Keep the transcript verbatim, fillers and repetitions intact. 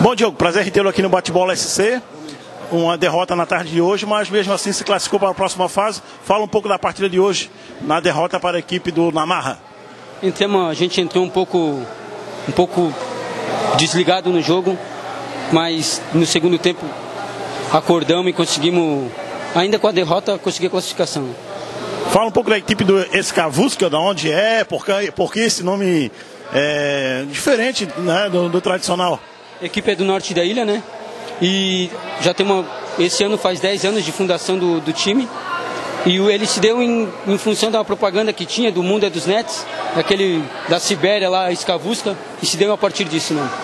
Bom, Diogo, prazer tê-lo aqui no Bate-Bola S C. Uma derrota na tarde de hoje, mas mesmo assim se classificou para a próxima fase. Fala um pouco da partida de hoje, na derrota para a equipe do Namarra. Então, a gente entrou um pouco, um pouco desligado no jogo, mas no segundo tempo acordamos e conseguimos, ainda com a derrota, conseguir a classificação. Fala um pouco da equipe do Escavusca, de onde é, por que, por que esse nome é diferente, né, do, do tradicional. A equipe é do norte da ilha, né? E já tem uma, esse ano faz dez anos de fundação do, do time. E ele se deu em, em função da propaganda que tinha do Mundo é dos Nets, daquele da Sibéria lá, Escavusca, e se deu a partir disso, né?